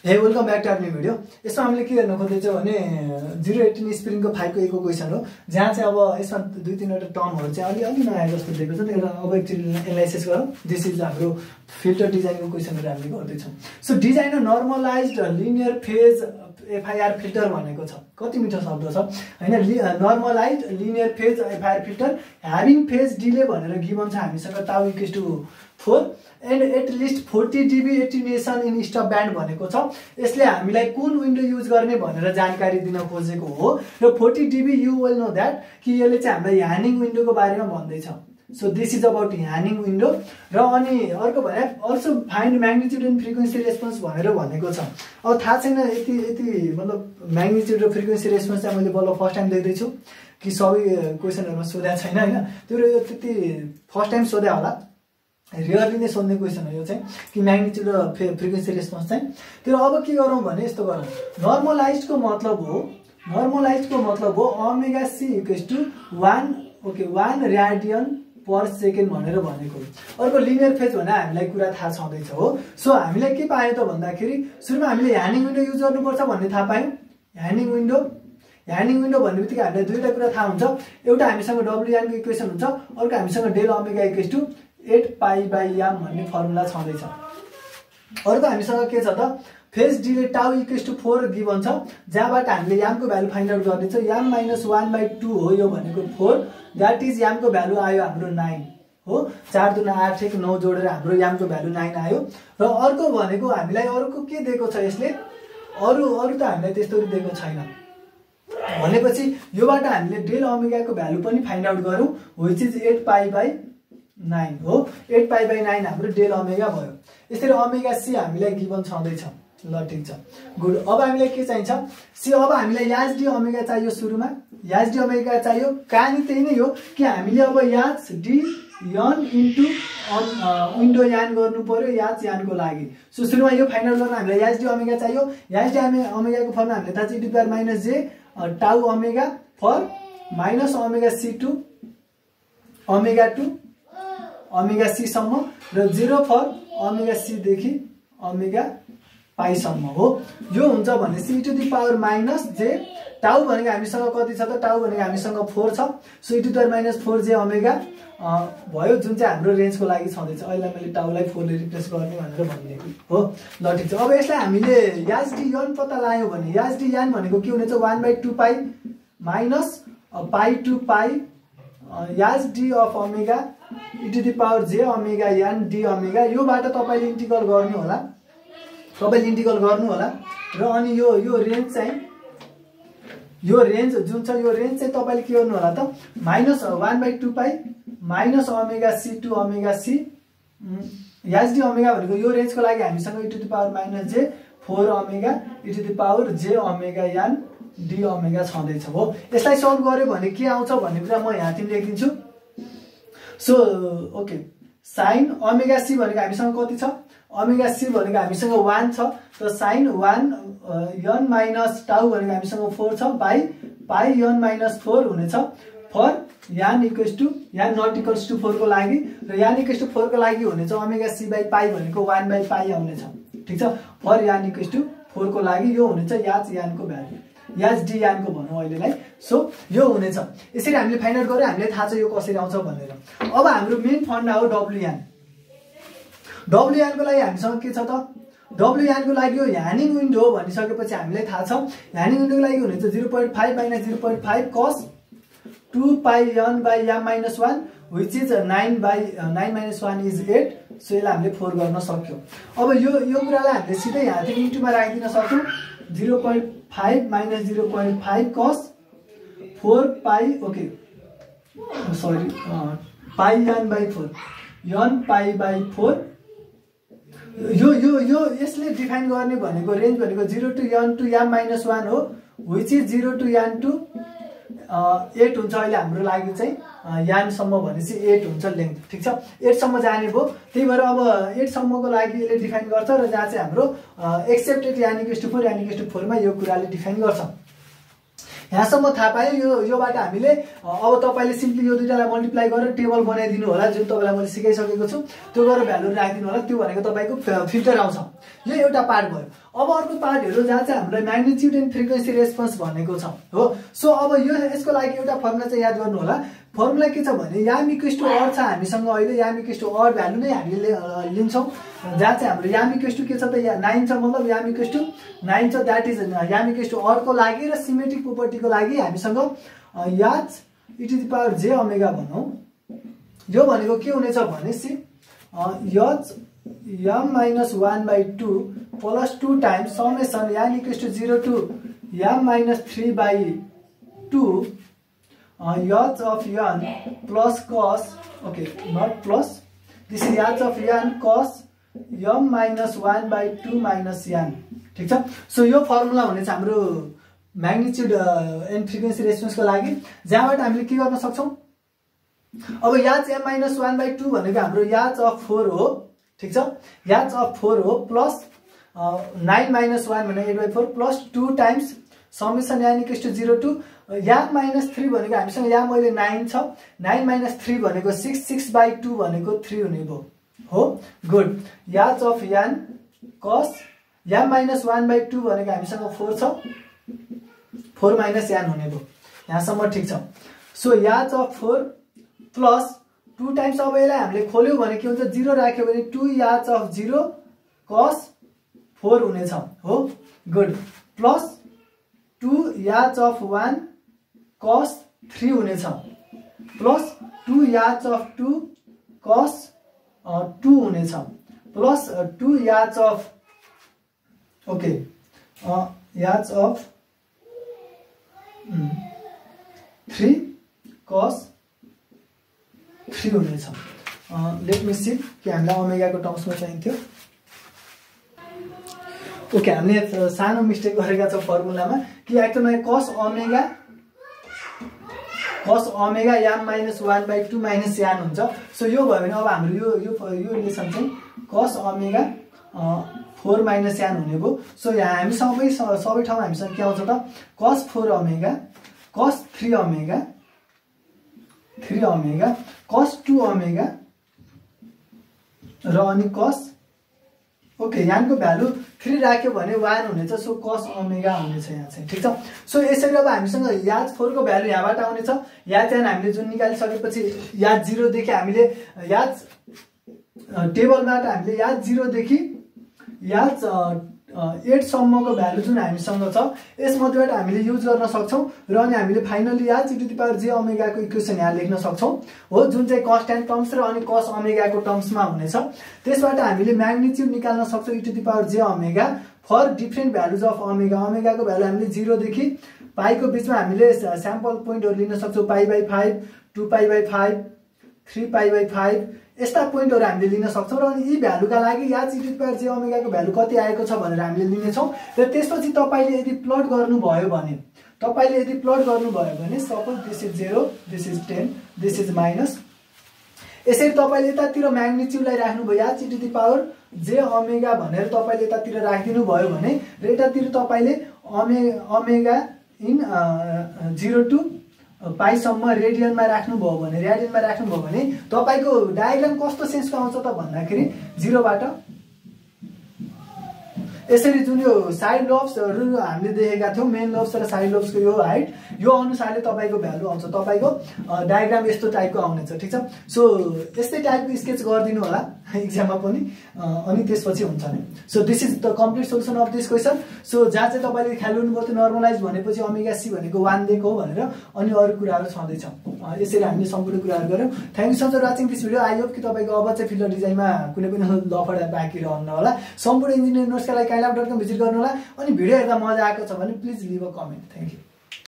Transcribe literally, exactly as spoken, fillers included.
Hey, welcome back to our new video. यसमा हामीले के गर्न खोज्दैछौँ भने zero eighteen स्प्रिङ को five को एक को क्वेशन हो जहाँ चाहिँ अब यसमा दुई तीनवटा टर्महरु चाहिँ अलि अलि नयाँ जस्तो दिएको छ। त्यसलाई अब एकचोटी एनालाइसिस गरौँ। दिस इज हाम्रो फिल्टर डिजाइन को क्वेशनहरु हामीले गर्दै छौँ। So design a normalized linear phase F I R filter भनेको छ। कति मिठो शब्द छ हैन। Normalized linear phase F I R filter having phase delay भनेर गिभन छ हामीसँग tau equals to four and at least forty D B attenuation in stop band भनेको छ। यसले हामीलाई कुन विन्डो युज गर्ने भनेर जानकारी दिन खोजेको हो र forty D B you will know that कि यसले चाहिँ हामीलाई ह्यानिङ विन्डोको बारेमा भन्दै छ। So this is about hanning window र अनि अर्को भने also find magnitude and frequency response भनेर भनेको छ। अब थाहा छैन यति यति मतलब magnitude र frequency response चाहिँ मैले बल्ल फर्स्ट टाइम देख्दै छु कि सबै क्वेशनहरुमा सोधेको छैन हैन। त्यो यो त्यति फर्स्ट टाइम सोधे होला। रियरली नै सोध्ने क्वेशन हो यो चाहिँ कि म्याग्निट्युड र फ्रिक्वेन्सी रेस्पोन्स चाहिँ। तर अब के गरौँ भने यस्तो गरौँ। नर्मलाइज्ड को मतलब हो नर्मलाइज्ड को मतलब हो omega C equals to one okay one radian per second भनेर भनेको। अर्को लिनियर फेज भने हामीलाई कुरा थाहा छँदैछ हो। सो हामीलाई के पायो त भन्दाखेरि सुरुमा हामीले ह्यानिङ विन्डो युज गर्नुपर्छ भन्ने थाहा पायौं। ह्यानिङ विन्डो ह्यानिङ विन्डो भन्नेबित्तिकै हामीलाई दुईटा कुरा थाहा हुन्छ। एउटा हामीसँग डब्ल्युएन को इक्वेसन हुन्छ, अर्को हामीसँग del omega equals to eight pi by yam भन्ने फर्मुला छँदैछ। अर्को हामीसँग के छ त phase delay tau equals to four given छ जहाँबाट हामीले याम को भ्यालु फाइन्ड आउट गर्ने छ। M minus one by two हो यो भनेको four दैट इज याम को भ्यालु आयो हाम्रो nine हो। चार दुना आठ एक नौ जोडेर हाम्रो याम को भ्यालु nine आयो। र अर्को भनेको हामीलाई अर्को के दिएको छ यसले अरु अरु त हामीलाई त्यस्तो दिएको छैन भनेपछि योबाट हामीले डेल ओमेगा को भ्यालु पनि फाइन्ड आउट गरौँ which is eight pi by nine हो। eight pi by nine हाम्रो डेल ओमेगा भयो। यसरी ओमेगा सी हामीलाई गिभन छँदैछ। ल ठीक छ गुड। अब हामीलाई के चाहिन्छ सी। अब हामीलाई याज डी ओमेगा चाहियो। सुरुमा याज डी ओमेगा चाहियो। कहानी त्यही नै हो कि हामीले अब याज डी यन इन्टु विन्डो यान गर्नु पर्यो याज यान को लागि। सो सुरुमा यो फाइन्ड आउट गर्न हामीलाई याज डी ओमेगा चाहियो। याज डी ओमेगा को फर्मुला हामीले थाहा छ e to the power minus J tau omega for minus omega C to omega to omega C सम्म र zero फर ओमेगा सी देखि ओमेगा पाई सम्म हो। यो हुन्छ भने e to the power minus J tau भनेको हामीसँग कति छ त टाउ भनेको हामीसँग four छ। So e to the power minus four J omega भयो जुन चाहिँ हाम्रो रेन्जको लागि छँदैछ। अहिले मैले टाउलाई four ले रिप्लेस गर्ने भनेर भनिदिएको हो। ल ठीक छ। अब यसलाई हामीले याज डी यन पत्ता लाग्यो भने याज डी यान भनेको के हुनेछ one by two pi minus pi to pi H D of omega e to the power j omega n d ओमेगा। योबाट तपाईले इन्टिग्रल गर्नु होला तपाईले इन्टिग्रल गर्नु होला र अनि यो यो रेन्ज चाहिँ यो रेन्ज जुन छ यो रेन्ज चाहिँ तपाईले के गर्नु होला त minus one by two pi minus omega c to omega c याज डी ओमेगा भनेको यो रेन्जको लागि हामीसँग e to the power minus j four omega e to the power j omega n d omega छँदैछ हो। यसलाई सल्भ गर्यो भने के आउँछ भन्ने कुरा म यहाँ तिमी लेखिदिन्छु। So okay sine omega C भनेको हामीसँग कति छ ओमेगा सी भनेको हामीसँग one छ। त साइन one n माइनस टाउ भनेको हामीसँग four छ by pi n minus four हुनेछ for n equals to n not equals to four को लागि र यान इक्वल्स टु four को लागि हुनेछ ओमेगा सी बाइ पाई भनेको one by पाई आउनेछ। ठीक छ। For n equals to four को लागि यो हुनेछ याज यान को भ्यालु याज डी यान को भनौं अहिलेलाई। सो यो हुनेछ। यसरी हामीले फाइन्ड आउट गर्यो हामीले थाहा छ यो कसरी आउँछ भनेर। अब हाम्रो मेन फन्डा हो डब्ल्युएन। डब्ल्युएन को लागि हामीसँग के छ त डब्ल्युएन को लागि यो ह्यानिङ विन्डो हो भनिसकेपछि हामीलाई थाहा छ ह्यानिङ विन्डो को लागि हुनेछ zero point five minus zero point five cos two pi n by m minus one which is nine by nine minus one is eight। So यसलाई हामीले four गर्न सक्यौ। अब यो यो कुरालाई हामीले सिधै यहाँ चाहिँ इन्टुमा राखिदिन सक्छौं। zero point five minus zero point five cos four pi okay sorry uh, pi n by four n pi by four। यो यो यो यसले डिफाइन गर्ने भनेको रेन्ज भनेको zero to n to m minus one हो which is zero to n to eight हुन्छ। अहिले हाम्रो लागि चाहिँ यान सम्म भनेपछि eight हुन्छ लेन्थ। ठीक छ। eight सम्म जाने भो। त्यही भएर अब eight सम्मको लागि यसले डिफाइन गर्छ र जहाँ चाहिँ हाम्रो accepted n equals to four n equals to four मा यो कुराले डिफाइन गर्छ। यहाँसम्म थाहा पायो। यो योबाट हामीले अब तपाईले सिम्पली यो दुईटालाई मल्टिप्लाई गरेर टेबल बनाइदिनु होला, जुन तपाईलाई मैले सिकाइसकेको छु त्यो गरेर भ्यालु राखिदिनु होला। त्यो भनेको तपाईको फिल्टर आउँछ। यो एउटा पार्ट भयो। अब अर्को पार्ट हेरौँ जहाँ चाहिँ हामीलाई म्याग्निट्युड एन्ड फ्रिक्वेन्सी रेस्पोन्स भनेको छ हो। सो अब यो यसको लागि एउटा फर्मुला चाहिँ याद गर्नु होला। फर्मुला के छ भने याम इक्वल्स टु अड छ हामीसँग अहिले। M equals to odd value नै हामीले लिन्छौँ, जहाँ चाहिँ हाम्रो याम इक्वल्स टु के छ त नाइन छ, मतलब याम इक्वल्स टु नाइन छ। That is m equals to अडको लागि र सिमेट्रिक प्रोपर्टीको लागि हामीसँग h e to the power j omega भनौँ। यो भनेको के हुनेछ भने see h m minus one by two plus two times summation m equals to zero to m minus three by two yacht of n plus cos, okay, not plus, this is yacht of n cos m minus one by two minus n. ठीक छ। So यो formula हुनेछ हाम्रो magnitude and frequency रेस्पोन्सको लागि, जहाँबाट हामीले के गर्न सक्छौँ। अब याच m minus one by two भनेको हाम्रो याच अफ फोर हो। ठीक छ, याच अफ फोर हो प्लस नाइन माइनस वन भनेको eight by four plus two times summation n equals to zero to m minus three भनेको हामीसँग याम अहिले नाइन छ, नाइन माइनस थ्री भनेको सिक्स, सिक्स बाई टू भनेको three हुने भयो हो। Good. H of n cos m minus one by two भनेको हामीसँग फोर छ, फोर माइनस यान हुने भयो। यहाँसम्म ठिक छ। So h of four plus two times, अब यसलाई हामीले खोल्यौँ भने के हुन्छ, जिरो राख्यो भने टू याच अफ जिरो कस फोर हुनेछ हो। Good. Plus two h of one cos three हुनेछ plus two h of two cos two हुनेछ plus two h of okay h of three cos three हुनेछ। Let me see कि हामीलाई ओमेगाको टर्म्समा चाहिन्थ्यो। Okay, हामीले सानो मिस्टेक गरेका छौँ फर्मुलामा कि एक्चुअलमा cos omega cos omega m minus one by two minus n हुन्छ। सो यो भयो भने अब हाम्रो यो यो यो रिलेसन चाहिँ कस ओमेगा फोर माइनस यान हुने भयो। सो यहाँ हामी सबै सबै ठाउँमा हामीसँग के आउँछ त cos four omega cos three omega three omega cos two omega र अनि कस ओके यानको भ्यालु थ्री राख्यो भने वान हुनेछ। सो कस ओमेगा हुनेछ यहाँ चाहिँ। ठिक छ। सो यसरी अब हामीसँग याच फोरको भ्यालु यहाँबाट आउनेछ। याच यान हामीले जुन निकालिसकेपछि याच जिरोदेखि हामीले याच टेबलबाट हामीले याच जिरोदेखि याच एटसम्मको भ्यालु जुन हामीसँग छ यसमध्येबाट हामीले युज गर्न सक्छौँ र अनि हामीले finally h e to the power j ओमेगाको इक्वेसन यहाँ लेख्न सक्छौँ हो, जुन चाहिँ कन्स्ट्यान्ट टर्म्स र अनि कस ओमेगाको टर्म्समा हुनेछ। त्यसबाट हामीले म्याग्निट्युड निकाल्न सक्छौँ e to the power j omega for different values of omega. ओमेगाको भ्यालु हामीले जिरोदेखि पाईको बिचमा हामीले स्याम्पल पोइन्टहरू लिन सक्छौँ, pi by five, two pi by five, three pi by five, यस्ता पोइन्टहरू हामीले लिन सक्छौँ र अनि यी भ्यालुका लागि h e to the power j ओमेगाको भ्यालु कति आएको छ भनेर हामीले लिनेछौँ। र त्यसपछि तपाईँले यदि प्लट गर्नुभयो भने तपाईँले यदि प्लट गर्नुभयो भने suppose this is zero, this is ten, this is minus, यसरी तपाईँले यतातिर म्याग्निट्युडलाई राख्नुभयो h e to the power j omega भनेर तपाईँले यतातिर राखिदिनु भयो भने र यतातिर तपाईँले ओमे ओमेगा इन जिरो टू पाईसम्म रेडियनमा राख्नुभयो भने रेडियनमा राख्नुभयो भने तपाईँको डायग्राम कस्तो सेन्सको आउँछ त भन्दाखेरि जिरोबाट यसरी जुन यो साइड लोब्सहरू हामीले देखेका थियौँ, मेन लोब्स र साइड लोब्सको यो हाइट यो अनुसारले तपाईँको भ्यालु आउँछ। तपाईँको डायग्राम यस्तो टाइपको आउनेछ। ठिक छ। सो यस्तै टाइपको स्केच गरिदिनु होला इक्जाममा पनि, अनि त्यसपछि हुन्छ नि। So this is the complete solution of this question. So जहाँ चाहिँ तपाईँले ख्याल गर्नुपर्थ्यो नर्मलाइज भनेपछि ओमेगा सी भनेको वान दिएको हो भनेर, अनि अरू कुराहरू छँदैछ। यसरी हामीले सम्पूर्ण कुराहरू गऱ्यौँ। Thank you so much for watching this video. I hope कि तपाईँको अब चाहिँ फिल्ड डिजाइनमा कुनै पनि लफडा बाँकी रहन्न होला। सम्पूर्ण इन्जिनियर नोट्सका लागि काइलाब डट कम भिजिट गर्नु होला। अनि भिडियो हेर्दा मजा आएको छ भने please leave a comment. Thank you.